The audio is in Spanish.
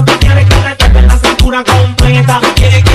tú quieres que te toque la cintura completa. Quiere